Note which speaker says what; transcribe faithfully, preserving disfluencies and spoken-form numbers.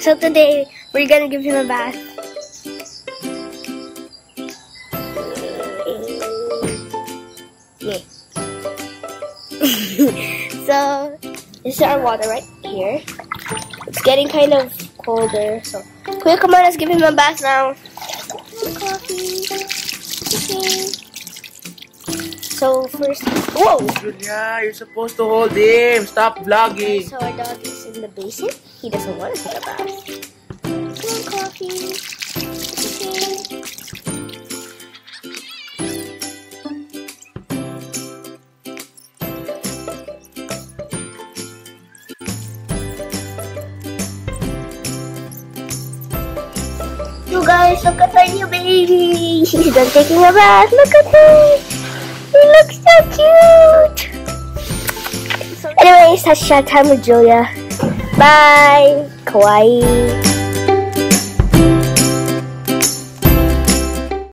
Speaker 1: So today, we're gonna give him a bath. Yeah. So, this is our water right here. It's getting kind of colder, so Kuya, come on, let's give him a bath now. Coffee. Okay. So first, whoa!
Speaker 2: Kuya, you're supposed to hold him. Stop vlogging.
Speaker 1: So our dog is in the basin. He doesn't want to take a bath. Come on, Coffee. Okay. You guys, look at our new baby. He's done taking a bath. Look at him. He looks so cute. Anyways, that's chat time with Julia. Bye. Kawaii.